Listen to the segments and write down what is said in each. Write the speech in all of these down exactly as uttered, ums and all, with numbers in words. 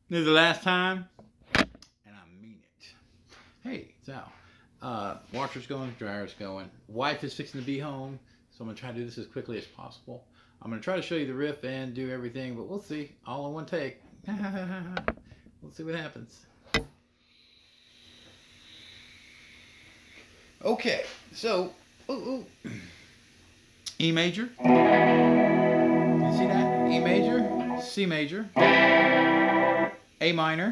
This is the last time, and I mean it. Hey, it's Al. Uh, washer's going, dryer's going. Wife is fixing to be home, so I'm going to try to do this as quickly as possible. I'm going to try to show you the riff and do everything, but we'll see. All in one take. We'll see what happens. Okay, so, ooh, ooh. E major. You see that? E major, C major, A minor,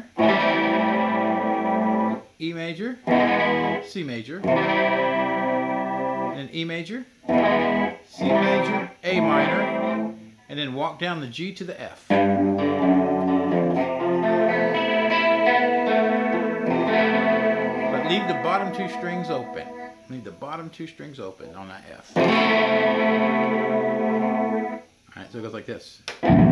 E major, C major, and E major, C major, A minor, and then walk down the G to the F. But leave the bottom two strings open. Leave the bottom two strings open on that F. Alright, so it goes like this.